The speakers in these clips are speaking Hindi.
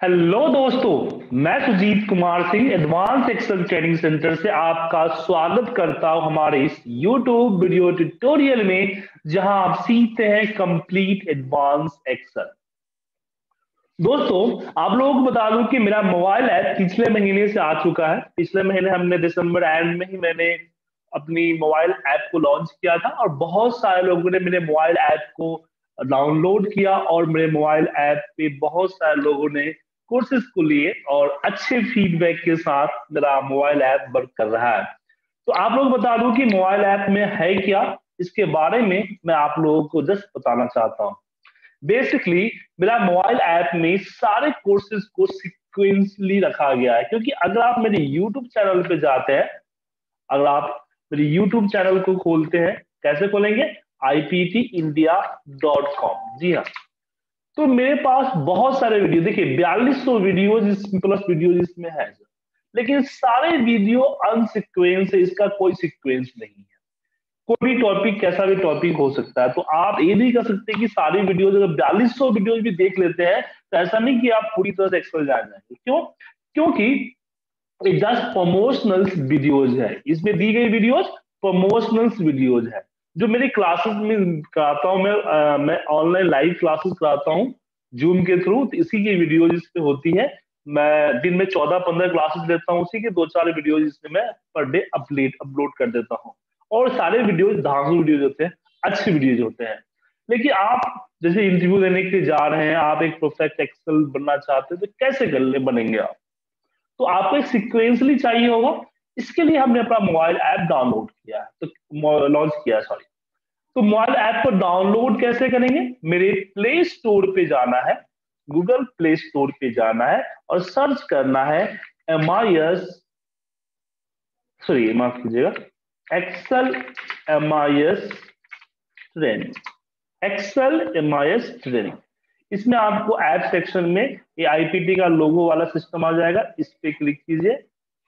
हेलो दोस्तों, मैं Sujit Kumar Singh advance excel training centre से आपका स्वागत करता हूं हमारे इस यूट्यूब वीडियो ट्यूटोरियल में, जहां आप सीखते हैं कंप्लीट एडवांस एक्सेल। दोस्तों, आप लोगों को बता दूं कि मेरा मोबाइल ऐप पिछले महीने से आ चुका है। पिछले महीने हमने दिसंबर एंड में ही मैंने अपनी मोबाइल ऐप को लॉन्च किया था और बहुत सारे लोगों ने मेरे मोबाइल ऐप को डाउनलोड किया और मेरे मोबाइल ऐप पे बहुत सारे लोगों ने कोर्सेज को लिए और अच्छे फीडबैक के साथ मेरा मोबाइल ऐप वर्क कर रहा है। तो आप लोग बता दूं कि मोबाइल ऐप में है क्या, इसके बारे में मैं आप लोगों को जस्ट बताना चाहता हूँ। बेसिकली मेरा मोबाइल ऐप में सारे कोर्सेज को सिक्वेंसली रखा गया है, क्योंकि अगर आप मेरे यूट्यूब चैनल पे जाते हैं, अगर आप मेरे यूट्यूब चैनल को खोलते हैं, कैसे खोलेंगे? iptindia.com। जी हाँ, तो मेरे पास बहुत सारे वीडियो, देखिए 4200 वीडियो प्लस वीडियो इसमें है, लेकिन सारे वीडियो अनसिक्वेंस है, इसका कोई सिक्वेंस नहीं है। कोई भी टॉपिक, कैसा भी टॉपिक हो सकता है। तो आप ये नहीं कर सकते कि सारी वीडियोज, अगर 4200 वीडियोज भी देख लेते हैं तो ऐसा नहीं कि आप पूरी तरह से एक्सेल जान जाएंगे। क्यों? क्योंकि ये जस्ट प्रमोशनल वीडियोज है। इसमें दी गई वीडियोज प्रमोशनल वीडियोज है। जो मेरी क्लासेस में कराता हूँ मैं ऑनलाइन लाइव क्लासेस कराता हूँ जूम के थ्रू, तो इसी की वीडियोज इसमें होती है। मैं दिन में 14-15 क्लासेस लेता हूँ, उसी के 2-4 वीडियोज इसमें मैं पर डे अपलोड कर देता हूँ। और सारे वीडियोज धांसू वीडियोज होते हैं, अच्छे वीडियोज होते हैं। लेकिन आप जैसे इंटरव्यू देने के लिए जा रहे हैं, आप एक परफेक्ट एक्सेल बनना चाहते हैं, तो कैसे बनेंगे आप? तो आपको एक सिक्वेंसली चाहिए होगा। इसके लिए हमने अपना मोबाइल ऐप डाउनलोड किया है, तो लॉन्च किया है, सॉरी। तो मोबाइल ऐप को डाउनलोड कैसे करेंगे? मेरे प्ले स्टोर पे जाना है, गूगल प्ले स्टोर पे जाना है और सर्च करना है MIS, सॉरी माफ कीजिएगा, excel MIS training, excel MIS training. इसमें आपको ऐप सेक्शन में ये IPT का लोगो वाला सिस्टम आ जाएगा, इस पे क्लिक कीजिए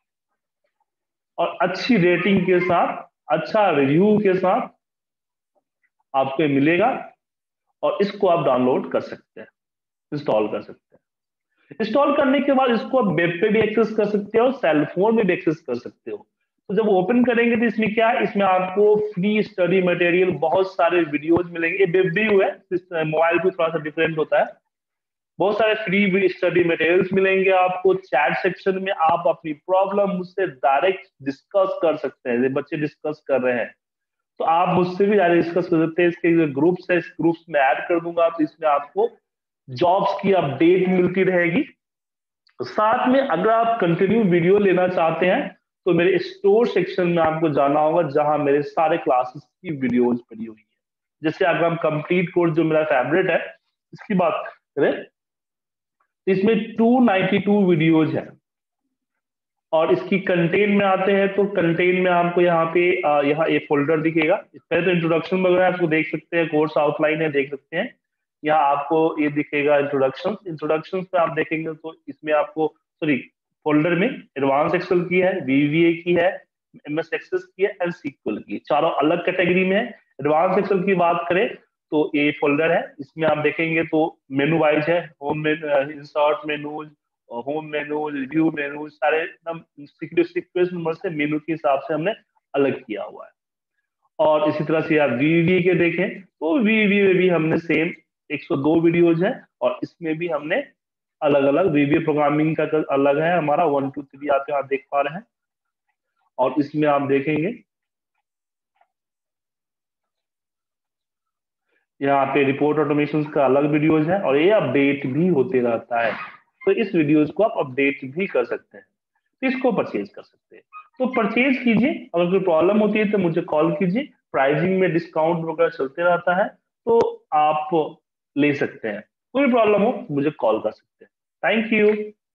और अच्छी रेटिंग के साथ, अच्छा रिव्यू के साथ आपको ये मिलेगा और इसको आप डाउनलोड कर सकते हैं, इंस्टॉल कर सकते हैं। इंस्टॉल करने के बाद इसको आप वेब पे भी एक्सेस कर सकते हो, सेल फोन में भी एक्सेस कर सकते हो। तो जब ओपन करेंगे तो इसमें क्या है, इसमें आपको फ्री स्टडी मटेरियल बहुत सारे वीडियोज मिलेंगे। ये वेब भी है, मोबाइल पे थोड़ा सा डिफरेंट होता है। बहुत सारे फ्री स्टडी मटेरियल्स मिलेंगे आपको। चैट सेक्शन में आप अपनी प्रॉब्लम मुझसे डायरेक्ट डिस्कस कर सकते हैं, जैसे बच्चे डिस्कस कर रहे हैं तो आप मुझसे भी डायरेक्ट डिस्कस कर सकते हैं। इसके जो ग्रुप्स है, इस ग्रुप्स में ऐड कर दूंगा, तो इसमें आपको जॉब्स की अपडेट मिलती रहेगी। तो साथ में अगर आप कंटिन्यू वीडियो लेना चाहते हैं तो मेरे स्टोर सेक्शन में आपको जाना होगा, जहां मेरे सारे क्लासेस की वीडियोज पड़ी हुई है। जैसे अगर हम कंप्लीट कोर्स, जो मेरा फेवरेट है, इसकी बात करें, इसमें 292 वीडियोज है। और इसकी कंटेंट में आते हैं तो कंटेंट में आपको यहाँ पे यहाँ एक फोल्डर दिखेगा। पहले तो इंट्रोडक्शन वगैरह आपको देख सकते हैं, कोर्स आउटलाइन है, देख सकते हैं। यहाँ आपको ये दिखेगा इंट्रोडक्शन। इंट्रोडक्शन पे आप देखेंगे तो इसमें आपको, सॉरी, फोल्डर में एडवांस एक्सेल की है, VBA की है, MS एक्सेस की है, एंड SQL की, चारों अलग कैटेगरी में है। एडवांस एक्सेल की बात करें तो ये फोल्डर है, इसमें आप देखेंगे तो मेनू वाइज है, home menu, insert menus, home menu, review menu, सारे एकदम सीक्वेंस नंबर से मेनू के हिसाब से हमने अलग किया हुआ है। और इसी तरह से आप VBA के देखें तो VBA में भी हमने सेम 102 वीडियोज है और इसमें भी हमने अलग अलग, VBA प्रोग्रामिंग का अलग है हमारा, 1 2 3 आप यहाँ देख पा रहे हैं। और इसमें आप देखेंगे यहाँ पे रिपोर्ट ऑटोमेशन का अलग वीडियोज है और ये अपडेट भी होते रहता है। तो इस वीडियोज को आप अपडेट भी कर सकते हैं, तो इसको परचेज कर सकते हैं। तो परचेज कीजिए। अगर कोई प्रॉब्लम होती है तो मुझे कॉल कीजिए। प्राइसिंग में डिस्काउंट वगैरह चलते रहता है, तो आप ले सकते हैं। कोई प्रॉब्लम हो मुझे कॉल कर सकते हैं। Thank you.